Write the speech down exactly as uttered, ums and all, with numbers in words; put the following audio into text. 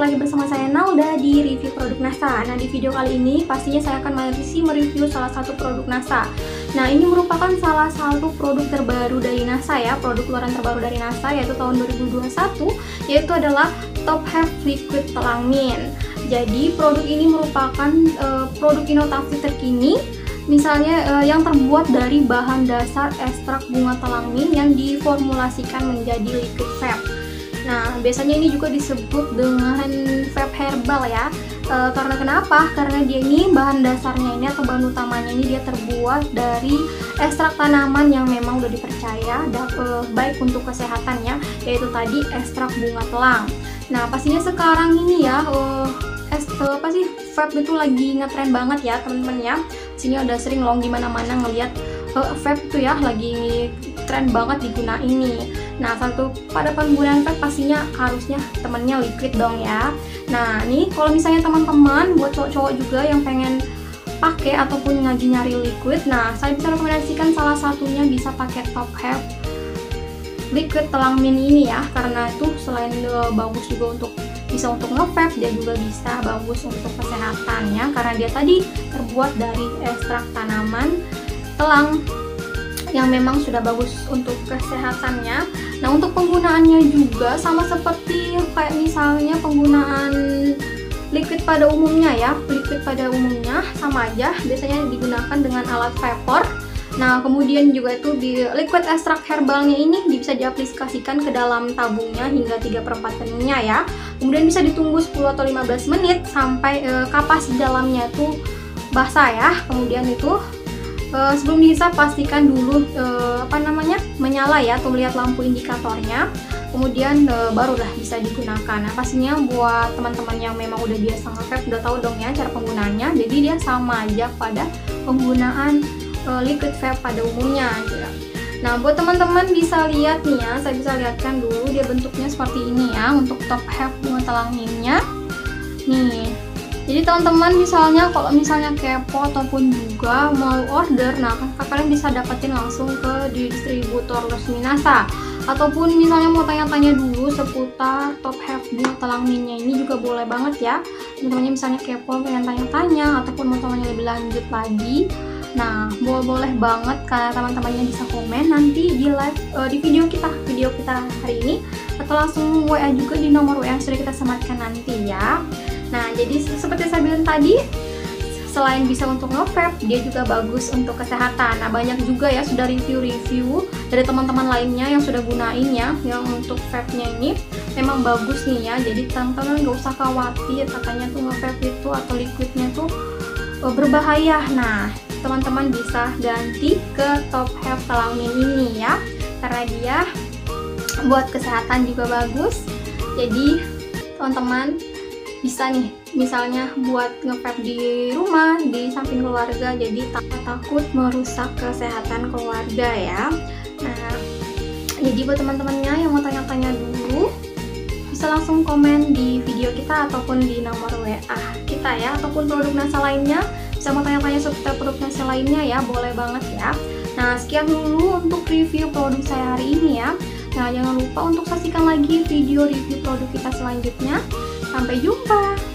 lagi bersama saya Nalda di review produk NASA. Nah, di video kali ini pastinya saya akan masih mereview salah satu produk NASA. Nah, ini merupakan salah satu produk terbaru dari NASA ya, produk keluaran terbaru dari NASA yaitu tahun dua ribu dua puluh satu, yaitu adalah Top Have Liquid Telang Mint. Jadi, produk ini merupakan uh, produk inovasi terkini, misalnya uh, yang terbuat dari bahan dasar ekstrak bunga telang mint yang diformulasikan menjadi liquid vape. Nah, biasanya ini juga disebut dengan vape herbal ya. E, karena kenapa? Karena dia ini bahan dasarnya ini atau bahan utamanya ini dia terbuat dari ekstrak tanaman yang memang udah dipercaya dan e, baik untuk kesehatannya, yaitu tadi ekstrak bunga telang. Nah, pastinya sekarang ini ya e, es, e, apa sih vape itu lagi ngetren banget ya teman-teman ya. Sini udah sering long di mana-mana ngelihat e, vape itu ya lagi tren banget digunain ini. Nah, satu pada penggunaan vape pastinya harusnya temennya liquid dong ya. Nah, nih kalau misalnya teman-teman buat cowok-cowok juga yang pengen pakai ataupun lagi nyari liquid, nah saya bisa rekomendasikan salah satunya bisa pakai Top Have Liquid Telang Mint ini ya, karena itu selain uh, bagus juga untuk bisa untuk nge-vape, dia juga bisa bagus untuk kesehatannya karena dia tadi terbuat dari ekstrak tanaman telang yang memang sudah bagus untuk kesehatannya. Nah, untuk penggunaannya juga sama seperti kayak misalnya penggunaan liquid pada umumnya ya. Liquid pada umumnya sama aja, biasanya digunakan dengan alat vapor. Nah, kemudian juga itu di liquid ekstrak herbalnya ini bisa diaplikasikan ke dalam tabungnya hingga tiga per empat menitnya ya. Kemudian bisa ditunggu sepuluh atau lima belas menit sampai e, kapas di dalamnya itu basah ya. Kemudian itu Uh, sebelum dihisap pastikan dulu uh, apa namanya menyala ya atau melihat lampu indikatornya, kemudian uh, barulah bisa digunakan. Nah, pastinya buat teman-teman yang memang udah biasa nge-vape udah tahu dong ya cara penggunaannya, jadi dia sama aja pada penggunaan uh, liquid vape pada umumnya gitu. Nah, buat teman-teman bisa lihat nih ya, saya bisa lihatkan dulu dia bentuknya seperti ini ya untuk Top Have bunga telang mintnya nih. Jadi teman-teman misalnya kalau misalnya kepo ataupun juga mau order, nah kalian bisa dapetin langsung ke distributor resmi NASA. Ataupun misalnya mau tanya-tanya dulu seputar Top Have bunga telang mintnya ini juga boleh banget ya. Teman-teman misalnya kepo pengen tanya-tanya ataupun mau tanya lebih lanjut lagi, nah boleh-boleh banget karena teman-temannya bisa komen nanti di live uh, di video kita video kita hari ini, atau langsung W A juga di nomor W A yang sudah kita sematkan nanti ya. Nah, jadi seperti saya bilang tadi, selain bisa untuk nge-vape, dia juga bagus untuk kesehatan. Nah, banyak juga ya sudah review-review dari teman-teman lainnya yang sudah gunain ya, yang untuk vape-nya ini memang bagus nih ya. Jadi teman-teman gak usah khawatir katanya tuh nge-vape itu atau liquidnya tuh oh, berbahaya. Nah, teman-teman bisa ganti ke Top Have Telang Mint ini ya, karena dia buat kesehatan juga bagus. Jadi teman-teman bisa nih misalnya buat nge-vape di rumah di samping keluarga, jadi tak takut merusak kesehatan keluarga ya. Nah, jadi buat teman-temannya yang mau tanya-tanya dulu bisa langsung komen di video kita ataupun di nomor W A kita ya, ataupun produk NASA lainnya bisa mau tanya-tanya seputar produk NASA lainnya ya, boleh banget ya. Nah, sekian dulu untuk review produk saya hari ini ya. Nah, jangan lupa untuk saksikan lagi video review produk kita selanjutnya. Sampai jumpa!